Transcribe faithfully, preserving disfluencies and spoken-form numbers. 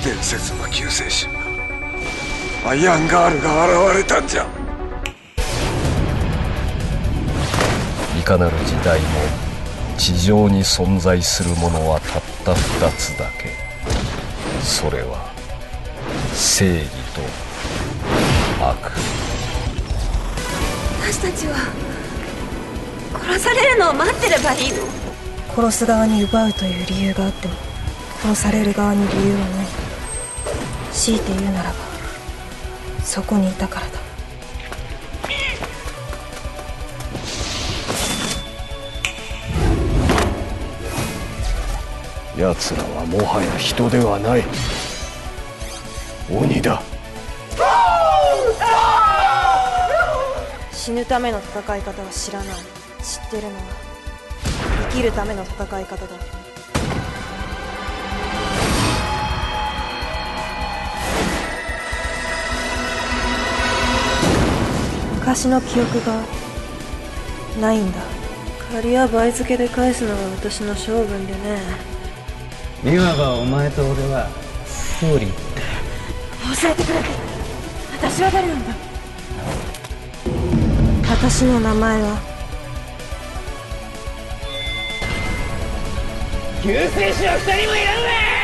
伝説の救世主アイアンガールが現れたんじゃ。 いかなる時代も地上に存在するものはたった二つだけ。それは正義と悪。 私たちは殺されるのを待ってればいいの？ 殺す側に奪うという理由があっても殺される側に理由はない。強いて言うならばそこにいたからだ。 奴らはもはや人ではない鬼だ。 死ぬための戦い方は知らない。知ってるのは生きるための戦い方だ。昔の記憶がないんだ。借りは倍付けで返すのが私の性分でね。 いわばお前と俺はストーリーって。 教えてくれ。私は誰なんだ。私の名前は救世主は二人もいらんわ。